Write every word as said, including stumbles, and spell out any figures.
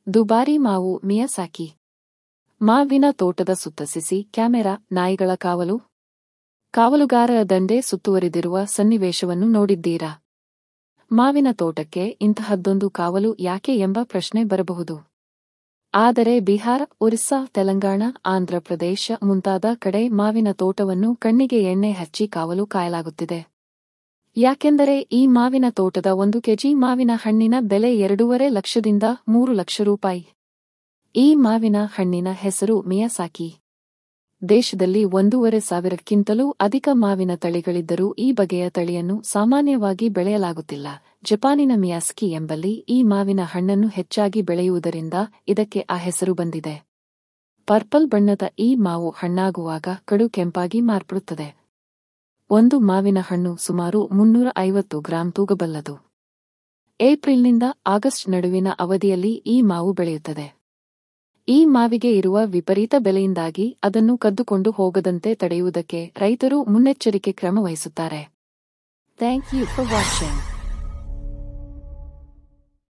ದುಬಾರಿ ಮಾವು ಮಿಯಾಸಾಕಿ. ಮಾವಿನ ತೋಟದ ಸುತ್ತ ಸಿಸಿ ಕ್ಯಾಮೆರಾ, ನಾಯಿಗಳ ಕಾವಲು. ಕಾವಲುಗಾರರ ದಂಡೆ ಸುತ್ತುವರಿದಿರುವ ಸನ್ನಿವೇಶವನ್ನು ನೋಡಿದ್ದೀರಾ? ಮಾವಿನ ತೋಟಕ್ಕೆ ಇಂತಹದ್ದೊಂದು ಕಾವಲು ಯಾಕೆ ಎಂಬ ಪ್ರಶ್ನೆ ಬರಬಹುದು. ಆದರೆ ಬಿಹಾರ, ಒರಿಸ್ಸಾ, ತೆಲಂಗಾಣ, ಆಂಧ್ರಪ್ರದೇಶ ಮುಂತಾದ ಕಡೆ ಮಾವಿನ ತೋಟವನ್ನು ಕಣ್ಣಿಗೆ ಎಣ್ಣೆ ಹಚ್ಚಿ ಕಾವಲು ಕಾಯಲಾಗುತ್ತಿದೆ. ಯಾಕೆಂದರೆ ಈ ಮಾವಿನ ತೋಟದ ಒಂದು ಕೆಜಿ ಮಾವಿನ ಹಣ್ಣಿನ ಬೆಲೆ ಎರಡೂವರೆ ಲಕ್ಷದಿಂದ ಮೂರು ಲಕ್ಷ ರೂಪಾಯಿ. ಈ ಮಾವಿನ ಹಣ್ಣಿನ ಹೆಸರು ಮಿಯಾಸಾಕಿ. ದೇಶದಲ್ಲಿ ಒಂದೂವರೆ ಸಾವಿರಕ್ಕಿಂತಲೂ ಅಧಿಕ ಮಾವಿನ ತಳಿಗಳಿದ್ದರೂ ಈ ಬಗೆಯ ತಳಿಯನ್ನು ಸಾಮಾನ್ಯವಾಗಿ ಬೆಳೆಯಲಾಗುತ್ತಿಲ್ಲ. ಜಪಾನಿನ ಮಿಯಾಸ್ಕಿ ಎಂಬಲ್ಲಿ ಈ ಮಾವಿನ ಹಣ್ಣನ್ನು ಹೆಚ್ಚಾಗಿ ಬೆಳೆಯುವುದರಿಂದ ಇದಕ್ಕೆ ಆ ಹೆಸರು ಬಂದಿದೆ. ಪರ್ಪಲ್ ಬಣ್ಣದ ಈ ಮಾವು ಹಣ್ಣಾಗುವಾಗ ಕಡು ಕೆಂಪಾಗಿ ಮಾರ್ಪಡುತ್ತದೆ. ಒಂದು ಮಾವಿನ ಹಣ್ಣು ಸುಮಾರು ಮುನ್ನೂರ ಐವತ್ತು ಗ್ರಾಂ ತೂಗಬಲ್ಲದು. ಏಪ್ರಿಲ್ನಿಂದ ಆಗಸ್ಟ್ ನಡುವಿನ ಅವಧಿಯಲ್ಲಿ ಈ ಮಾವು ಬೆಳೆಯುತ್ತದೆ. ಈ ಮಾವಿಗೆ ಇರುವ ವಿಪರೀತ ಬೆಲೆಯಿಂದಾಗಿ ಅದನ್ನು ಕದ್ದುಕೊಂಡು ಹೋಗದಂತೆ ತಡೆಯುವುದಕ್ಕೆ ರೈತರು ಮುನ್ನೆಚ್ಚರಿಕೆ ಕ್ರಮ ವಹಿಸುತ್ತಾರೆ. Thank you for watching.